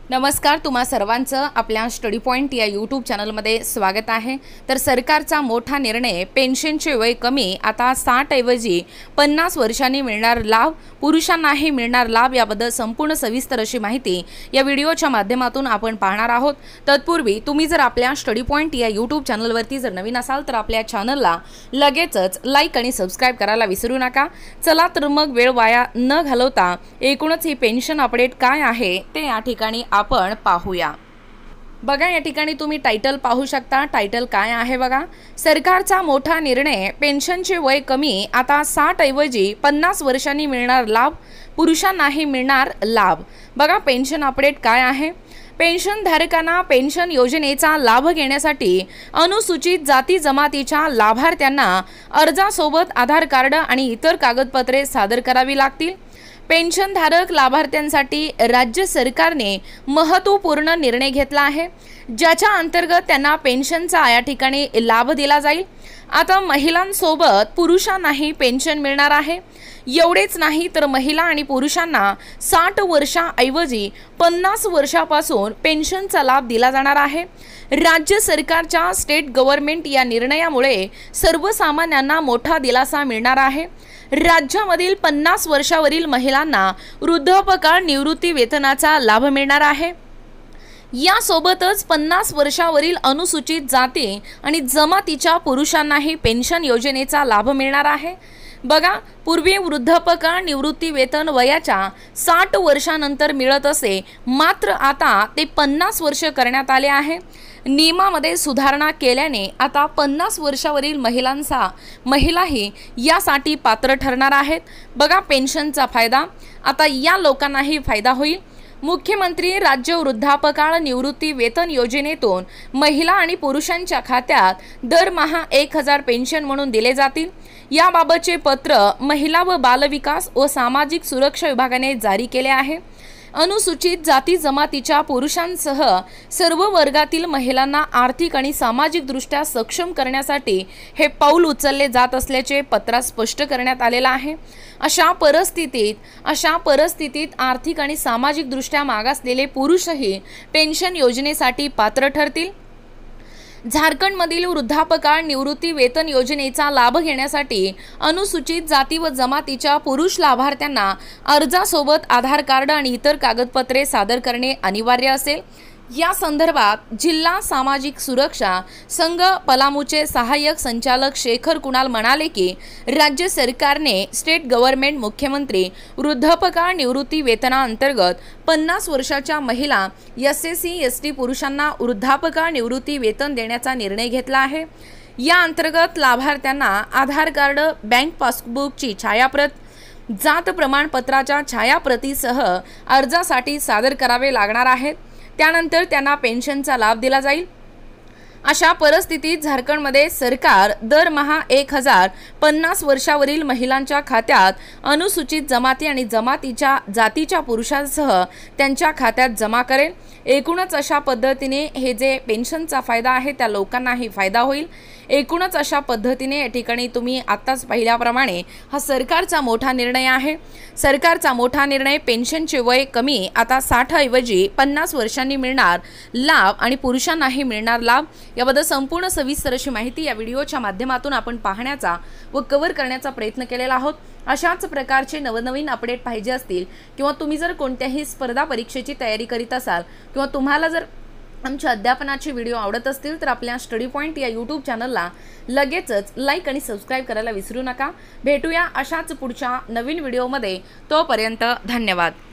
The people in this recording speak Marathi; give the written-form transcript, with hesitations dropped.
नमस्कार, तुम्हा सर्वांचं आपल्या स्टडी पॉइंट या यूट्यूब चॅनलमध्ये स्वागत आहे। तर सरकारचा मोठा निर्णय, पेन्शनचे वय कमी, आता 60 ऐवजी 50 वर्षांनी मिळणार लाभ, पुरुषांनाही मिळणार लाभ याबद्दल संपूर्ण सविस्तर अशी माहिती या व्हिडिओच्या माध्यमातून आपण पाहणार आहोत। तत्पूर्वी तुम्ही जर आपल्या स्टडी पॉइंट या यूट्यूब चॅनलवरती जर नवीन असाल तर आपल्या चॅनलला लगेचच लाईक आणि सबस्क्राइब करायला विसरू नका। चला तर मग वेळ वाया न घालवता एकूणच ही पेन्शन अपडेट काय आहे ते या ठिकाणी आपण पाहूया। बघा, या ठिकाणी तुम्ही टायटल पाहू शकता। टायटल काय आहे बघा, सरकारचा मोठा निर्णय, पेन्शनचे वय कमी, आता 60 ऐवजी 50 वर्षांनी मिळणार लाभ, पुरुषांनाही मिळणार लाभ। बघा, पेन्शन अपडेट काय आहे। पेन्शन धारकांना पेन्शन योजनेचा लाभ घेण्यासाठी अनुसूचित जाती जमातीच्या लाभार्थ्यांना अर्जासोबत आधार कार्ड आणि इतर कागदपत्रे सादर करावी लागतील। पेन्शनधारक लाभार्थ्यांसाठी राज्य सरकारने महत्त्वपूर्ण निर्णय घेतला आहे, ज्याच्या अंतर्गत त्यांना पेन्शनचा या ठिकाणी लाभ दिला जाईल। आता महिलांसोबत पुरुषांनाही पेन्शन मिळणार आहे। एवढेच नाही तर महिला आणि पुरुषांना 60 वर्षांऐवजी 50 वर्षापासून पेन्शनचा लाभ दिला जाणार आहे। राज्य सरकारच्या स्टेट गव्हर्नमेंट या निर्णयामुळे सर्वसामान्यांना मोठा दिलासा मिळणार आहे। राज्यामधील 50 वर्षावरील महिलांना वृद्धापकाळ निवृत्ती वेतनाचा लाभ मिळणार आहे। यासोबतच 50 वर्षावरील अनुसूचित जाती आणि जमातीच्या पुरुषांनाही पेन्शन योजनेचा लाभ मिळणार आहे। बघा, पूर्वी वृद्धापकाळ निवृत्ती वेतन वयाच्या 60 वर्षानंतर मिळत असे, मात्र आता ते 50 वर्ष करण्यात आले आहे। नियमामध्ये सुधारणा केल्याने आता 50 वर्षावरील महिलाही यासाठी पात्र ठरणार आहेत। बघा, पेन्शनचा फायदा आता या लोकांनाही फायदा होईल। मुख्यमंत्री राज्य वृद्धापकाळ निवृत्ती वेतन योजनेतून महिला आणि पुरुषांच्या खात्यात दरमहा 1000 पेन्शन म्हणून दिले जातील। याबाबतचे पत्र महिला व बालविकास व सामाजिक सुरक्षा विभागाने जारी केले आहे। अनुसूचित जाती जमातीच्या पुरुषांसह सर्व वर्गातील महिलांना आर्थिक आणि सामाजिक दृष्ट्या सक्षम करण्यासाठी हे पाऊल उचलले जात असल्याचे पत्रात स्पष्ट करण्यात आलेले आहे। अशा परिस्थितीत आर्थिक आणि सामाजिक दृष्ट्या मागासलेले पुरुषही पेन्शन योजनेसाठी पात्र ठरतील। झारखंडमधील वृद्धापकाळ निवृत्ती वेतन योजनेचा लाभ घेण्यासाठी अनुसूचित जाती व जमातीच्या पुरुष लाभार्थ्यांना अर्जासोबत आधार कार्ड आणि इतर कागदपत्रे सादर करणे अनिवार्य असेल। या संदर्भात जिल्हा सामाजिक सुरक्षा संघ पलामूचे सहाय्यक संचालक शेखर कुणाल म्हणाले की राज्य सरकारने स्टेट गव्हर्नमेंट मुख्यमंत्री वृद्धापकाळ निवृत्ती वेतनाअंतर्गत 50 वर्षाच्या महिला SC ST पुरुषांना वृद्धापकाळ निवृत्ती वेतन देण्याचा निर्णय घेतला आहे। या अंतर्गत लाभार्थ्यांना आधार कार्ड, बँक पासबुकची छायाप्रत, जात प्रमाणपत्राच्या छायाप्रतीसह अर्जासाठी सादर करावे लागणार आहेत। त्यानंतर त्यांना पेन्शनचा लाभ दिला जाईल। अशा परिस्थितीत झारखंडमध्ये सरकार दरमहा 1000 50 वर्षावरील महिलांच्या खात्यात अनुसूचित जमाती आणि जातीच्या पुरुषांसह त्यांच्या खात्यात जमा करेल। एकूणच अशा पद्धतीने हे जे पेन्शनचा फायदा आहे त्या लोकांनाही फायदा होईल। एकूणच अशा पद्धतीने या ठिकाणी तुम्ही आत्ताच पाहिल्याप्रमाणे हा सरकारचा मोठा निर्णय आहे। सरकारचा मोठा निर्णय, पेन्शनचे वय कमी, आता 60 ऐवजी 50 वर्षांनी मिळणार लाभ आणि पुरुषांनाही मिळणार लाभ याबद्दल संपूर्ण सविस्तर अशी माहिती या व्हिडिओच्या माध्यमातून आपण पाहण्याचा व कव्हर करण्याचा प्रयत्न केलेला आहोत। अशाच प्रकारचे नवनवीन अपडेट पाहिजे असतील किंवा तुम्ही जर कोणत्याही स्पर्धा परीक्षेची तयारी करीत असाल किंवा तुम्हाला जर आमच्या अध्यापनाचे व्हिडिओ आवडत असतील तर आपल्या स्टडी पॉइंट या यूट्यूब चॅनलला लगेचच लाईक आणि सबस्क्राइब करायला विसरू नका। भेटूया अशाच पुढच्या नवीन व्हिडिओमध्ये, तोपर्यंत धन्यवाद।